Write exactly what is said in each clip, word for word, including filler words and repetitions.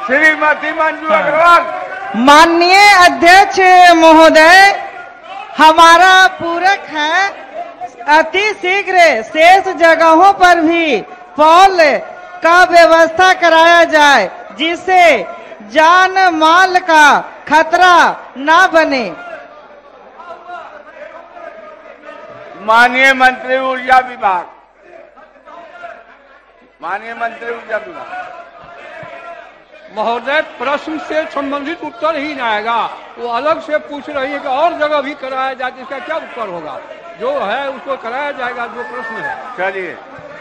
श्रीमती मंजू अग्रवाल। माननीय अध्यक्ष महोदय, हमारा पूरक है अति शीघ्र शेष जगहों पर भी पॉल का व्यवस्था कराया जाए, जिससे जान माल का खतरा ना बने। माननीय मंत्री ऊर्जा विभाग, माननीय मंत्री ऊर्जा विभाग। महोदय, प्रश्न से संबंधित उत्तर ही नहीं आएगा, वो अलग से पूछ रही है कि और जगह भी कराया जाए, इसका क्या उत्तर होगा? जो है उसको कराया जाएगा, जो प्रश्न है। चलिए,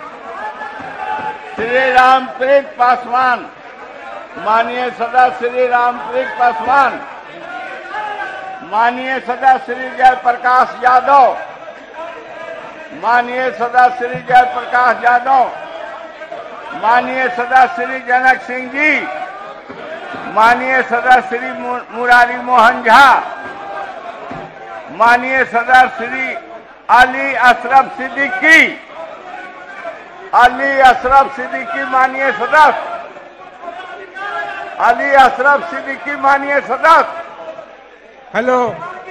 श्री रामप्रीत पासवान, माननीय सदा श्री रामप्रीत पासवान, माननीय सदा श्री जयप्रकाश यादव, माननीय सदा श्री जयप्रकाश यादव, माननीय सदा श्री जनक सिंह जी, माननीय सदा श्री मुरारी मोहन झा, माननीय सदा श्री अली अशरफ सिद्दीकी, अली अशरफ सिद्दीकी माननीय सदस्य, अली अशरफ सिद्दीकी माननीय सदस्य। हेलो,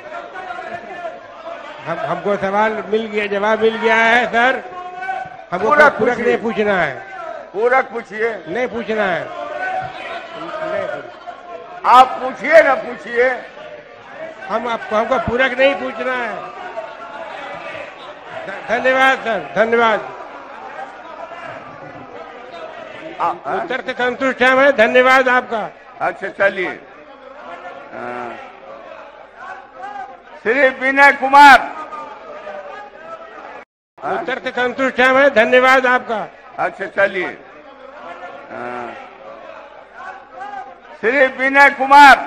हम हमको सवाल मिल गया, जवाब मिल गया है सर। हमको पूरक पूरक नहीं पूछना है। पूरक पूछिए। नहीं पूछना है, नहीं। आप पूछिए ना, पूछिए। हम आपको हमको पूरक नहीं पूछना है। धन्यवाद सर, धन्यवाद। उत्तर से संतुष्ट है मैं, धन्यवाद आपका। अच्छा, चलिए। श्री विनय कुमार। उत्तर से संतुष्ट है मैं, धन्यवाद आपका। अच्छा, चलिए। श्री विनय कुमार।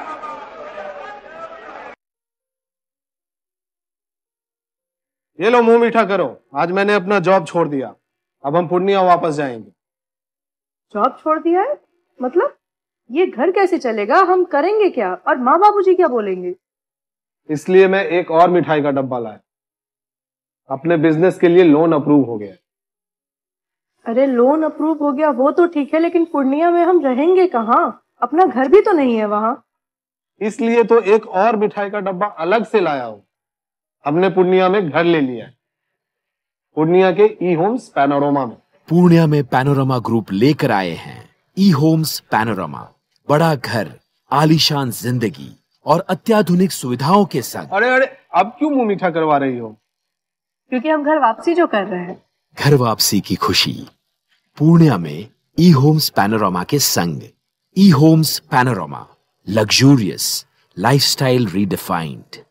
ये लो, मुंह मीठा करो। आज मैंने अपना जॉब छोड़ दिया, अब हम पूर्णिया वापस जाएंगे। जॉब छोड़ दिया है? मतलब ये घर कैसे चलेगा? हम करेंगे क्या? और माँ बाबूजी क्या बोलेंगे? इसलिए मैं एक और मिठाई का डब्बा लाया। अपने बिजनेस के लिए लोन अप्रूव हो गया। अरे लोन अप्रूव हो गया वो तो ठीक है, लेकिन पूर्णिया में हम रहेंगे कहाँ? अपना घर भी तो नहीं है वहाँ। इसलिए तो एक और मिठाई का डब्बा अलग से लाया हूँ। हमने पूर्णिया में घर ले लिया है, पूर्णिया के ई होम्स पैनोरमा में। पूर्णिया में पैनोरमा ग्रुप लेकर आए हैं ई होम्स पैनोरमा। बड़ा घर, आलीशान जिंदगी और अत्याधुनिक सुविधाओं के संग। अरे अरे, अब क्यों मुंह मीठा करवा रही हो? क्योंकि हम घर वापसी जो कर रहे हैं। घर वापसी की खुशी पूर्णिया में ई होम्स पैनोरमा के संग। E homes panorama, luxurious lifestyle redefined.